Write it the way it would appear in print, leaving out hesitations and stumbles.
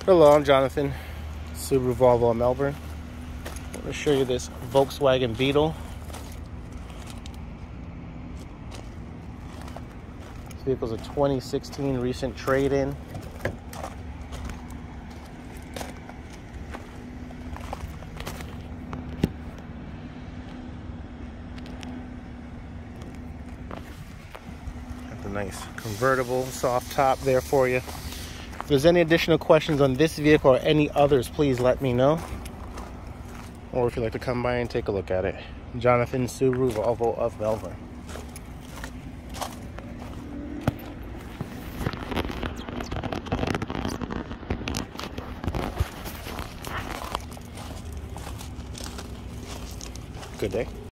Hello, I'm Jonathan, Subaru Volvo of Melbourne. I'm going to show you this Volkswagen Beetle. This vehicle's a 2016 recent trade-in. Got the nice convertible soft top there for you. If there's any additional questions on this vehicle or any others, please let me know. Or if you'd like to come by and take a look at it. Jonathan, Subaru Volvo of Melbourne. Good day.